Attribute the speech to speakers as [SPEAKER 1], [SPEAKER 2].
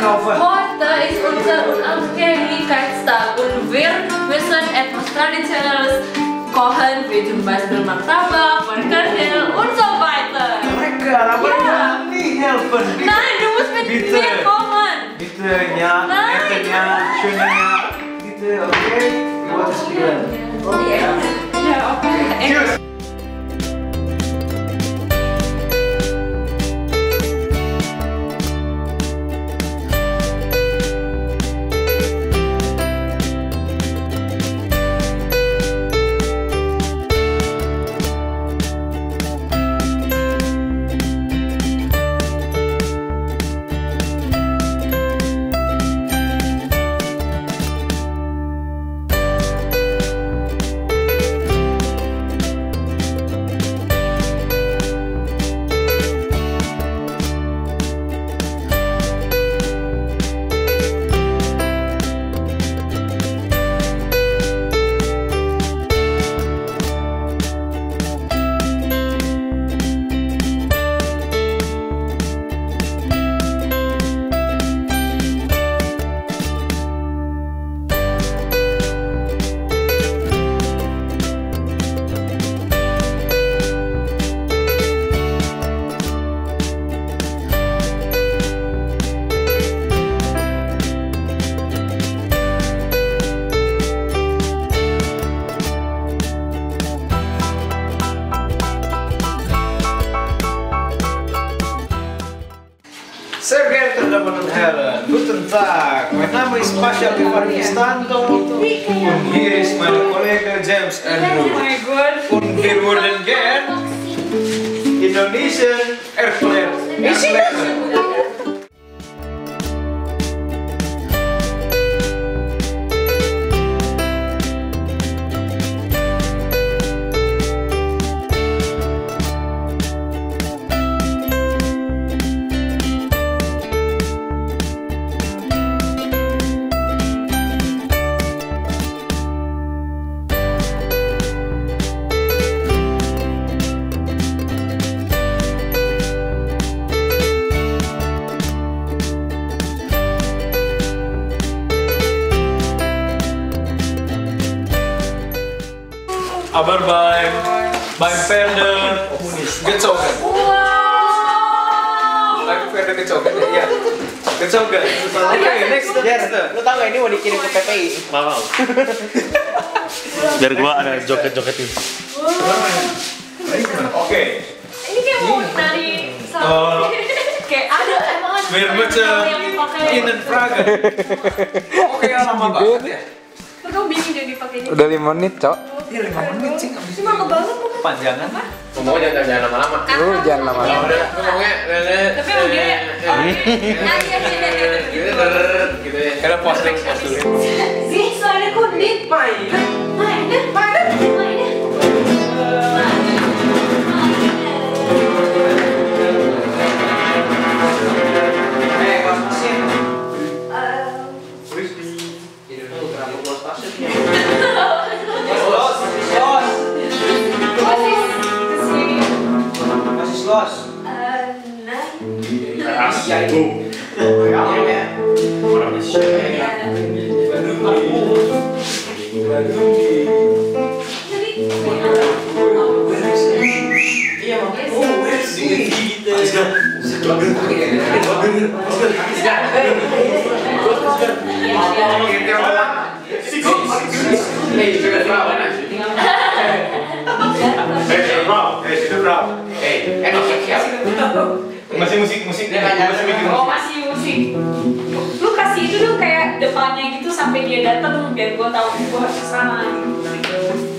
[SPEAKER 1] Heute ist unser Unabhängigkeitstag und wir müssen etwas Traditionelles kochen, wie zum Beispiel Martabak, Frikandel und so weiter.
[SPEAKER 2] Lecker, nicht helfen.
[SPEAKER 1] Nein, du musst mit mir kommen.
[SPEAKER 2] Bitte, ja, netternya, schönernya. Bitte, okay? Buat spielen.
[SPEAKER 1] Ja, okay.
[SPEAKER 2] Cheers. Sehr geehrte Damen und Herren, guten Tag. Mein Name ist Pasha Giovannistanto und hier ist mein Kollege James Andrew. Und wir wurden gern Indonesian erklärt. Aber beim Pferde gezogen. Beim Pferde gezogen, ya. Gezogen. Oke, next.
[SPEAKER 3] Lu tau gak ini mau dikirim ke PPI?
[SPEAKER 4] Mau. Biar gua ada joget-jogetin.
[SPEAKER 2] Oke.
[SPEAKER 1] Ini kayak mau dari kayak ada emang ada
[SPEAKER 2] Weer met in een vragen. Oke, lama banget ya.
[SPEAKER 1] Kamu bingung jadi pakainya.
[SPEAKER 3] Udah 5 menit, Cok.
[SPEAKER 2] Iya 5 menit sih nggak bisa.
[SPEAKER 1] Cuma kebanget bukan?
[SPEAKER 2] Panjangan mah.
[SPEAKER 4] Ngomongnya jangan lama-lama.
[SPEAKER 3] Lu jangan lama-lama.
[SPEAKER 4] Udah, ngomongnya
[SPEAKER 1] Tapi emang dia ya.
[SPEAKER 4] gitu ya.
[SPEAKER 2] Karena posting.
[SPEAKER 1] Sih, soalnya kulit. Mainnya.
[SPEAKER 2] Masih musik.
[SPEAKER 1] Oh, masih musik. Lu kasih itu dong kayak depannya gitu sampai dia datang biar gua tahu gua harus sana gitu.